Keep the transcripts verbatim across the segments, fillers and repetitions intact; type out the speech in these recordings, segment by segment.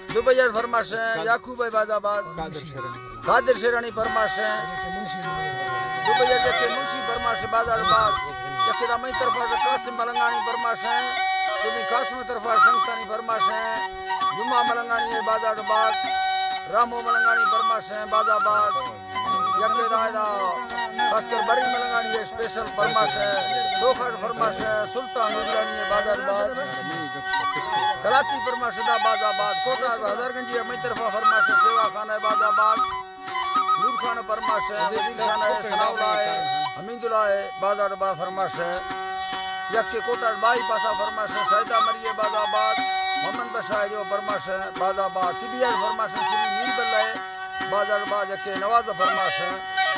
दुबैया फरमाश है याकूब भाई बाजाबाद कादिर शेरानी फरमाश है दुबैया के मुंशी फरमाश बाजाबाद यके मई तरफा कासिम मलंगानी फरमाश है तुम्हें कासिम तरफा संगसानी फरमाश है जुम्मा मलंगानी है बाजाबाद रामो मलंगानी फरमाश है बाजाबाद यके रायदा अस्गर मरी मलंगानी है स्पेशल फरमाश है सोखर फरमाश है सुल्तान उजलानी है बाजाबाद कराची फरमाश दा बाजाबाद कोटा हजारगंज है मई तरफा फरमाश है सेवा खाना है बाजाबाद नूर खान फरमाश है वजीर खाना है सनाउला है हमीदुल्लाह है बाजाबाद फरमाश है यके कोटा बाई पासा फरमाश है सैदा मरी है बाजाबाद मोहम्मद बशाह जो फरमाश है बाजाबाद सीबीआई फरमाश है श्री मीर बल्ला है बाजाबाद यके नवाज फरमाश है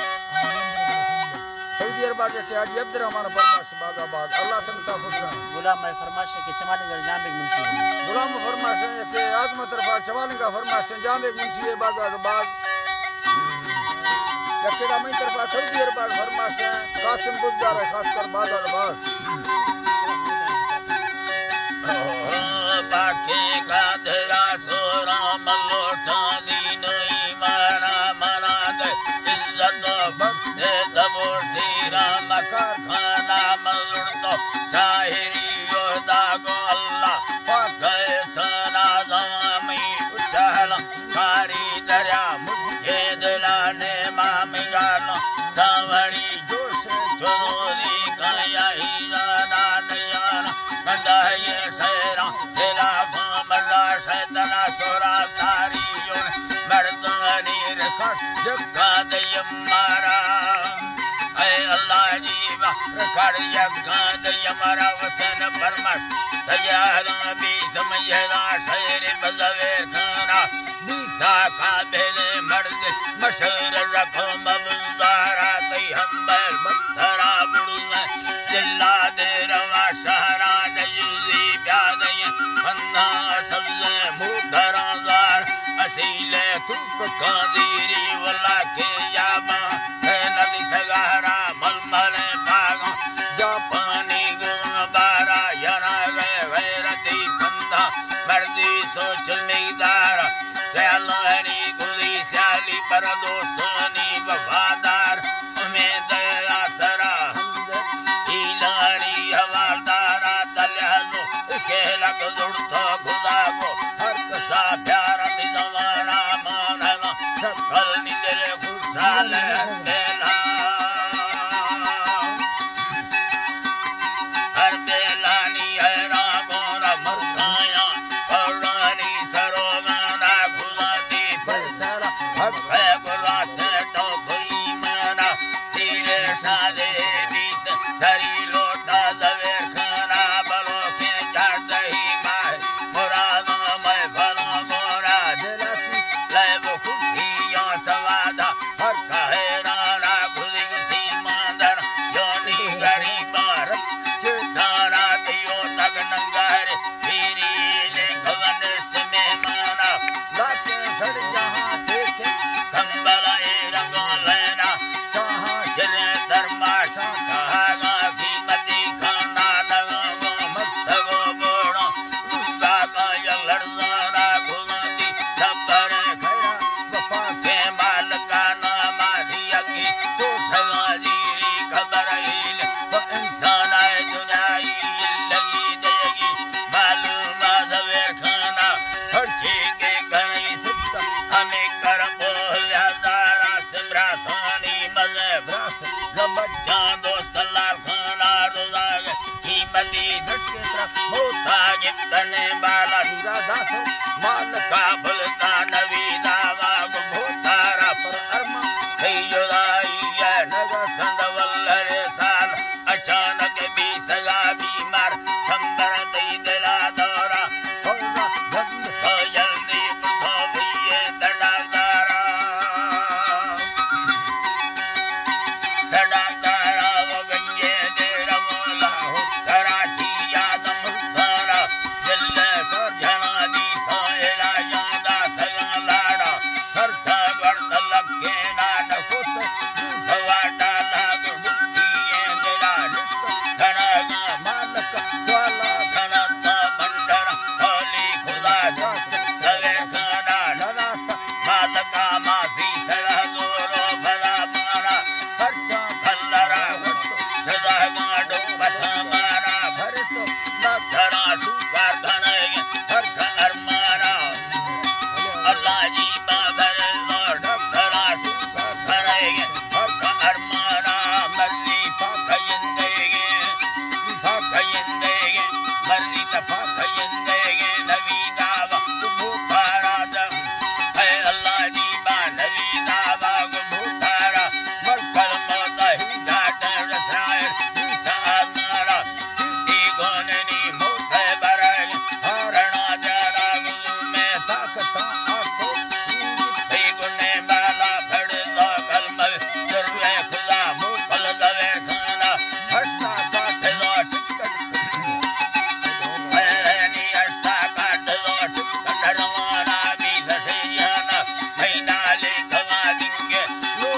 सऊदी अरब के आज अब्दुर्रहमान फरमाश बाजाबाद अल्लाह संता खुश गुलाम भाई फरमाश के चमाली का जाम एक मुंशी गुलाम फरमाश है के आजमत तरफा चमाली का फरमाश है जाम एक मुंशी है बाजाबाद यके का मई तरफा सऊदी अरब फरमाश है कासिम बुद्दार है खासकर बाजाबाद बाके का धरा सोरा मलोटा दीनो ईमाना मना दे इज्जत बख्शे दबोटी राम कर खाना मलुड़तो शाहिरी योदा गो अल्लाह पाके सना जामी उछल कारी दरिया मुझे दिलाने मामी गानो सावरी जोश चोरी काया ही ना नयाना कंदाये सेरा दिला मल्ला शैताना सोरा तारियों मर्दानी रखा जग्गा दयम मारा ऐ अल्लाह जीवा रखा जग्गा दयम मारा वसन फरमाश सयादा भी समयदा शेर बज़वेर खाना बीता काबिल मर्द मशहूर रखो मबुदारा तई हम्बल बत्तरा बुड़ुआ जिल्ला दे रवा शहरा दयुजी प्यादय अन्ना सब्ज़े मुदराज़ार असीले तुक कादीरी वला के याबा है नदी सगारा मलमले पागा जापानी गुबारा यना गैरती कंधा मर्दी सोच निदारा सैलरी गुली स्याली पर दोस्तानी वफादार उम्मीद आसरा इलारी हवालदारा दलहलो खेला को जुड़तो खुदा को हर कसा प्यारा दिलवाना मानना सकल निदले खुशाल बेला हर बेलानी है रागोना मरकाया औरानी सरोगाना खुदा दी फैसला हक है गुला से तो खुली मना सीरे सादे बीत सरी लोटा जवेर खाना बलो के जात ही माय मुरादा मैं भला मोरा दिलसी लैब खुशियां सवादा हर कहे राना खुदी सी मांदर जोनी गरीबार चितारा दियो तक नंगार पीरी ले खवनस्त में माना लाके सड़ जहां देखे कंबला ए रंग लेना चाहा चले दरमाशा कहागा कीमती खाना नगो मस्तगो बोड़ा दूंगा का यलड़ना खुदी सबर खैरा वफा के मालका नाम दिया की तो सगाजी खबर हिल तो इंसान आए दुनियाई लगी देगी मालूम जवेर खाना हर चीज के कहीं सिद्ध हमें कर बोलिया दारा सिमरा थानी मजे ब्रास बच्चा दोस्त लाल खाना रोजाग कीमती धटके तरफ मोता गिफ्टने बाला दास माल का भलता नवी